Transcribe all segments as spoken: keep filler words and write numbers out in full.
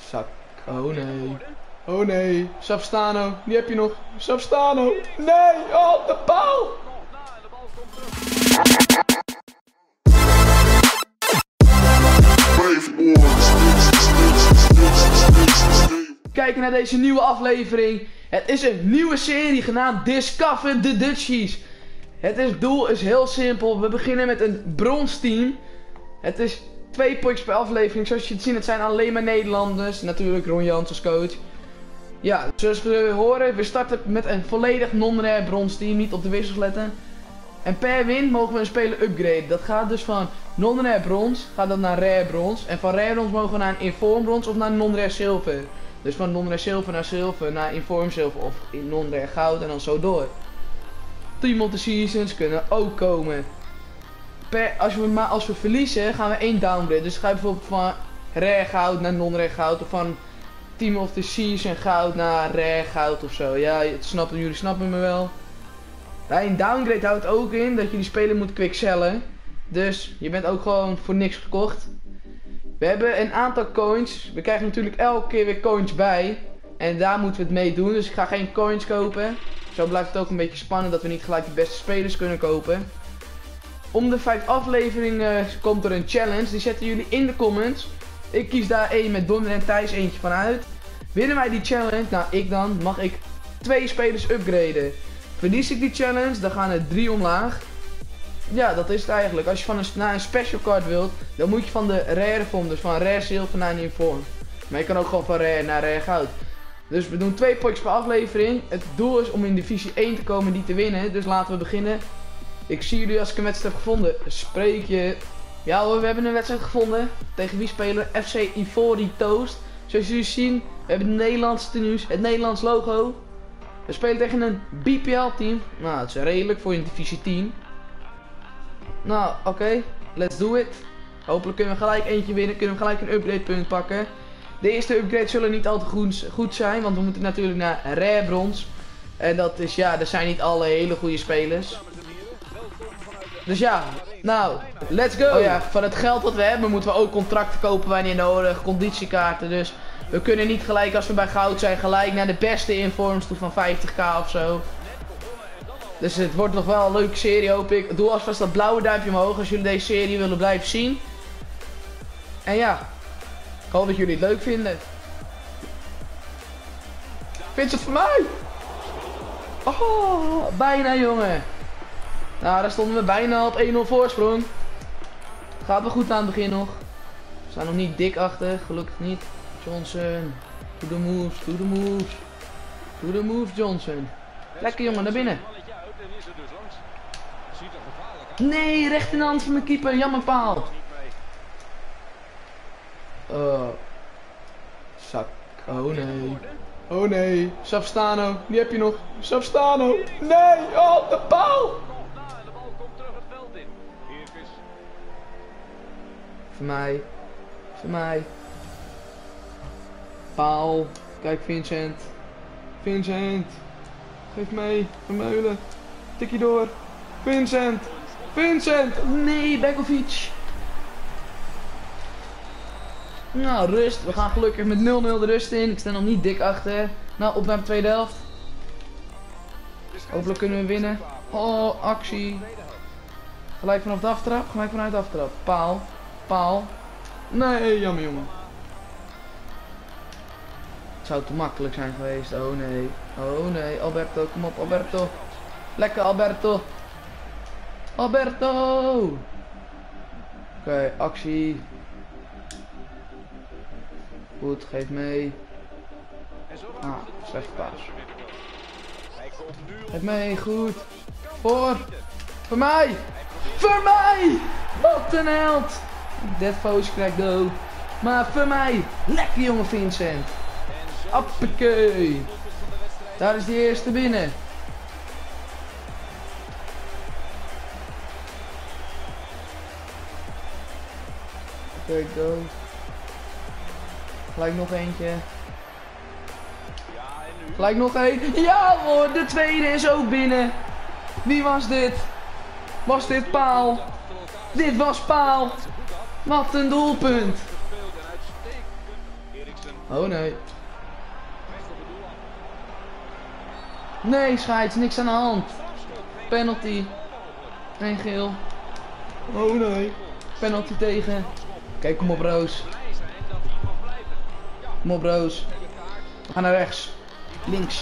Zak. Oh nee. Oh nee. Savstano. Die heb je nog. Savstano. Nee. Oh, de paal. Kijken naar deze nieuwe aflevering. Het is een nieuwe serie genaamd Discover the Dutchies. Het is, doel is heel simpel. We beginnen met een brons team. Het is twee potjes per aflevering. Zoals je het ziet, het zijn alleen maar Nederlanders. Natuurlijk Ron Jans als coach. Ja, zoals we horen, we starten met een volledig non-rare brons team. Niet op de wissels letten. En per win mogen we een speler upgraden. Dat gaat dus van non-rare brons, gaat dat naar rare brons. En van rare brons mogen we naar een inform brons of naar non-rare zilver. Dus van non-rare zilver naar zilver, naar inform zilver of in non-rare goud en dan zo door. Team of the seasons kunnen ook komen. Per, als, we, maar als we verliezen gaan we één downgrade. Dus ga je bijvoorbeeld van rare goud naar non-rare goud. Of van team of the season goud naar rare goud of zo. Ja, het snappen, jullie snappen me wel. Bij een downgrade houdt ook in dat je die speler moet quicksellen. Dus je bent ook gewoon voor niks gekocht. We hebben een aantal coins. We krijgen natuurlijk elke keer weer coins bij. En daar moeten we het mee doen. Dus ik ga geen coins kopen. Zo blijft het ook een beetje spannend dat we niet gelijk de beste spelers kunnen kopen. Om de vijf afleveringen komt er een challenge. Die zetten jullie in de comments. Ik kies daar één met Donner en Thijs eentje van uit. Winnen wij die challenge, nou ik dan, mag ik twee spelers upgraden. Verlies ik die challenge, dan gaan er drie omlaag. Ja, dat is het eigenlijk. Als je van een, naar een special card wilt, dan moet je van de rare vorm, dus van rare zilver naar een inform. Maar je kan ook gewoon van rare naar rare goud. Dus we doen twee potjes per aflevering. Het doel is om in divisie één te komen, die te winnen. Dus laten we beginnen. Ik zie jullie als ik een wedstrijd heb gevonden. Spreek je. Ja hoor, we hebben een wedstrijd gevonden. Tegen wie spelen we? F C Ivory Toast. Zoals jullie zien, we hebben het Nederlandse tenues, het Nederlands logo. We spelen tegen een B P L team. Nou, het is redelijk voor een divisie tien. Nou, oké. Okay. Let's do it. Hopelijk kunnen we gelijk eentje winnen. Kunnen we gelijk een upgrade punt pakken. De eerste upgrades zullen niet al te goed, goed zijn. Want we moeten natuurlijk naar rare brons. En dat is, ja, er zijn niet alle hele goede spelers. Dus ja, nou, let's go. Oh ja, van het geld wat we hebben moeten we ook contracten kopen wanneer nodig. Conditiekaarten, dus we kunnen niet gelijk als we bij goud zijn gelijk naar de beste informs toe van vijftig k of zo. Dus het wordt nog wel een leuke serie, hoop ik. Doe alvast dat blauwe duimpje omhoog als jullie deze serie willen blijven zien. En ja, ik hoop dat jullie het leuk vinden. Vindt het voor mij? Oh, bijna jongen. Nou, daar stonden we bijna op één nul voorsprong. Gaat wel goed aan het begin nog. We staan nog niet dik achter, gelukkig niet. Johnson, do the moves, do the moves. Do the moves Johnson. Lekker jongen, naar binnen. Nee, recht in de hand van mijn keeper, jammer paal. Uh, zak, oh nee. Oh nee, Savstano, die heb je nog. Savstano, nee, oh de paal. Voor mij, voor mij. Paal, kijk Vincent. Vincent, geef mee, Vermeulen. Tikje door. Vincent, Vincent, nee, Begovic. Nou, rust. We gaan gelukkig met nul nul de rust in. Ik sta nog niet dik achter. Nou, op naar de tweede helft. Hopelijk kunnen we winnen. Oh, actie. Gelijk vanaf de aftrap. Gelijk vanuit de aftrap. Paal. Paal. Nee, jammer jongen. Het zou te makkelijk zijn geweest. Oh nee. Oh nee. Alberto, kom op Alberto. Lekker Alberto. Alberto. Oké, okay, actie. Goed, geef mee. Ah, slechte paas. Geef mee, goed. Voor. Voor mij. Voor mij. Wat een held. Dead Foes krijgt dood. Maar voor mij. Lekker jongen Vincent. Appakee. Daar is die eerste binnen. Oké, okay, go. Gelijk nog eentje. Gelijk nog één. Ja hoor, de tweede is ook binnen. Wie was dit? Was dit Paal? Dit was Paal. Wat een doelpunt. Oh nee. Nee, scheids, niks aan de hand. Penalty. Geen geel. Oh nee. Penalty tegen. Kijk, kom op Roos. Kom op Roos. We gaan naar rechts. Links.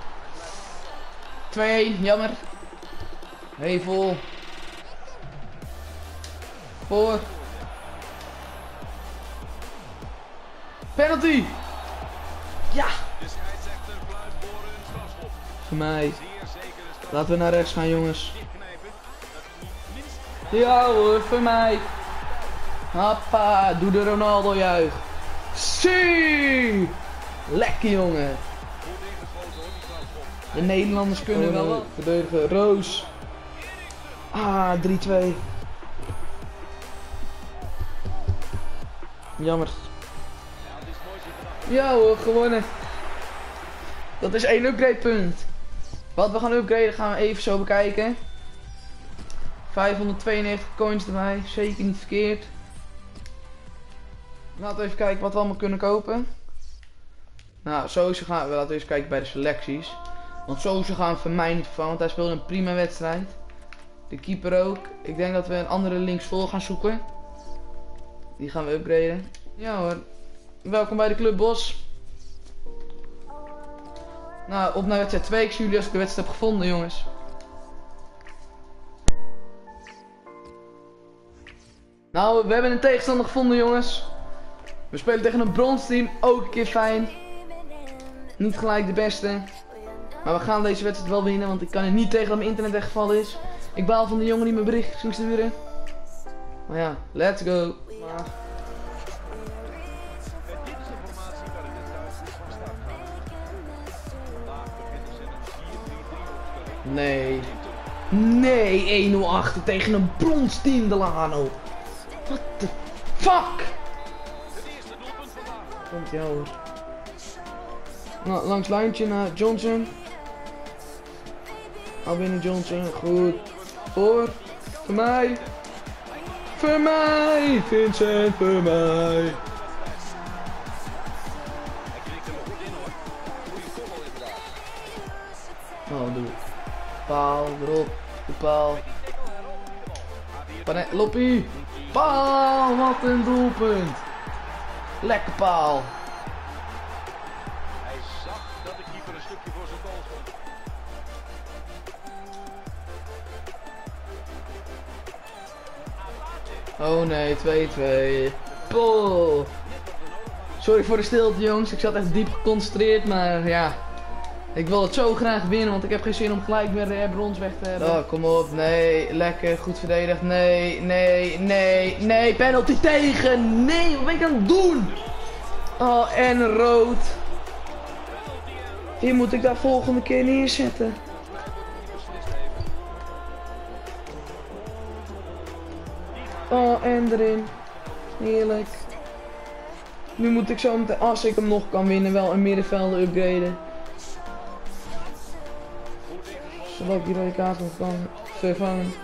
twee een, jammer. Hevel. Voor. Penalty. Ja. Voor mij. Laten we naar rechts gaan, jongens. Ja hoor, voor mij. Hoppa, doe de Ronaldo juich. Zie! Lekker jongen. De Nederlanders kunnen oh, wel wat. Verdedigen, Roos. Ah, drie twee. Jammer. Ja hoor, gewonnen. Dat is één upgrade punt. Wat we gaan upgraden gaan we even zo bekijken. vijfhonderdtweeënnegentig coins erbij, zeker niet verkeerd. Laten we even kijken wat we allemaal kunnen kopen. Nou, sowieso gaan we, laten we eens kijken bij de selecties. Want sowieso gaan we van mij niet vervangen, want hij speelde een prima wedstrijd. De keeper ook. Ik denk dat we een andere linksvol gaan zoeken. Die gaan we upgraden. Ja hoor. Welkom bij de Club Bos. Nou, op naar wedstrijd twee. Ik zie jullie als ik de wedstrijd heb gevonden, jongens. Nou, we hebben een tegenstander gevonden, jongens. We spelen tegen een bronsteam. Ook een keer fijn. Niet gelijk de beste. Maar we gaan deze wedstrijd wel winnen, want ik kan het niet tegen dat mijn internet weggevallen is. Ik baal van de jongen die mijn bericht ging sturen. Maar ja, let's go. Maar... Nee. Nee, één nul achter tegen een bronsteam, Delano. What the fuck? Komt jou hoor. Nou, langs lijntje naar Johnson. Al binnen Johnson, goed. Voor. Voor mij. Voor mij. Vincent, voor mij. Oh, doe het. Paal, erop. De paal. Panet, Loppie. Paal, wat een doelpunt. Lekker paal. Hij zag dat de keeper een stukje voor zijn goal stond. Oh nee, twee twee. Poh. Sorry voor de stilte jongens, ik zat echt diep geconcentreerd, maar ja. Ik wil het zo graag winnen, want ik heb geen zin om gelijk weer de brons weg te hebben. Oh, kom op. Nee, lekker. Goed verdedigd. Nee, nee, nee, nee. Penalty tegen. Nee, wat ben ik aan het doen? Oh, en rood. Hier moet ik daar volgende keer neerzetten. Oh, en erin. Heerlijk. Nu moet ik zo meteen, als ik hem nog kan winnen, wel een middenvelder upgraden. Zodat ik die rode kaart nog kan vervangen.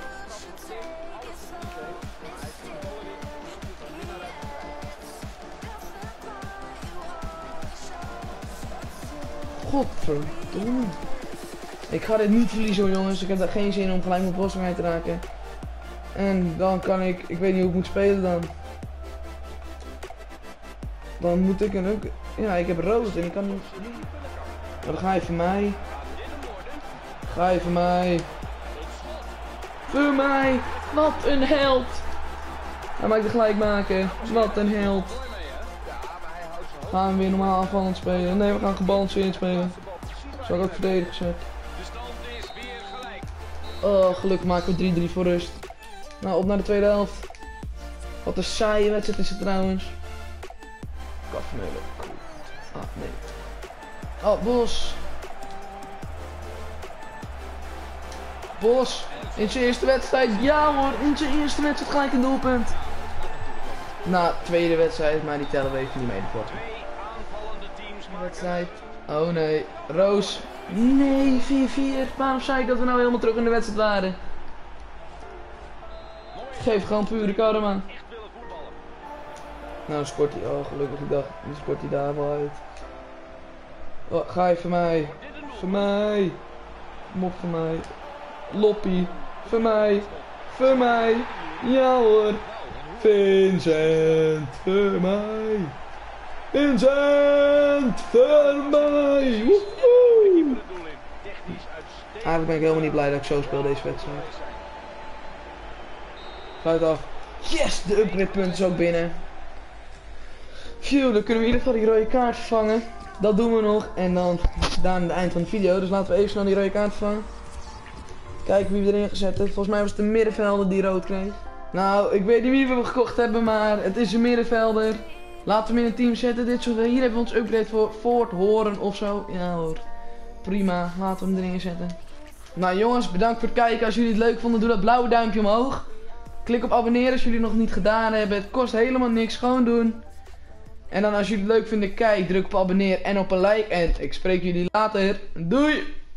Godverdomme. Ik ga dit niet verliezen hoor jongens. Ik heb daar geen zin om gelijk mijn borstring te raken. En dan kan ik, ik weet niet hoe ik moet spelen dan. Dan moet ik een ook. Ja, ik heb rood en ik kan niet. Dan ga je voor mij. Ga je voor mij. Voor mij. Wat een held. Hij maakt het gelijk maken. Wat een held. Gaan we weer normaal aanvallend spelen? Nee, we gaan gebalanceerd spelen. Zou ik ook verdedigen zetten. Oh, gelukkig maken we drie drie voor rust. Nou, op naar de tweede helft. Wat een saaie wedstrijd is het trouwens. Kafmelen. Ah, nee. Oh, Bos. Bos. In zijn eerste wedstrijd. Ja hoor, in zijn eerste wedstrijd gelijk een doelpunt. Na tweede wedstrijd, maar die tellen we even niet mee voor. Wedstrijd. Oh nee. Roos. Nee, vier vier. Waarom zei ik dat we nou helemaal terug in de wedstrijd waren? Geef gewoon pure karma. Nou, dan scoort hij. Oh, gelukkig. Ik dacht, dan scoort hij daar wel uit. Oh, ga je voor mij. Voor mij. Kom op voor mij. Loppie. Voor mij. Voor mij. Ja hoor. Vincent. Voor mij. Vincent. Voor mij. Woehoe. Eigenlijk ben ik helemaal niet blij dat ik zo speel deze wedstrijd. Sluit af. Yes, de upgrade punt is ook binnen. Phew, dan kunnen we in ieder geval die rode kaart vervangen. Dat doen we nog. En dan daar aan het eind van de video. Dus laten we even snel die rode kaart vervangen. Kijken wie we erin gezet hebben. Volgens mij was het de middenvelder die rood kreeg. Nou, ik weet niet wie we gekocht hebben, maar het is een middenvelder. Laten we hem in een team zetten. Dit soort, hier hebben we ons upgrade voor Fort Horen of zo. Ja hoor. Prima, laten we hem erin zetten. Nou jongens, bedankt voor het kijken. Als jullie het leuk vonden, doe dat blauwe duimpje omhoog. Klik op abonneren als jullie het nog niet gedaan hebben. Het kost helemaal niks, gewoon doen. En dan als jullie het leuk vinden, kijk, druk op abonneer en op een like. En ik spreek jullie later. Doei!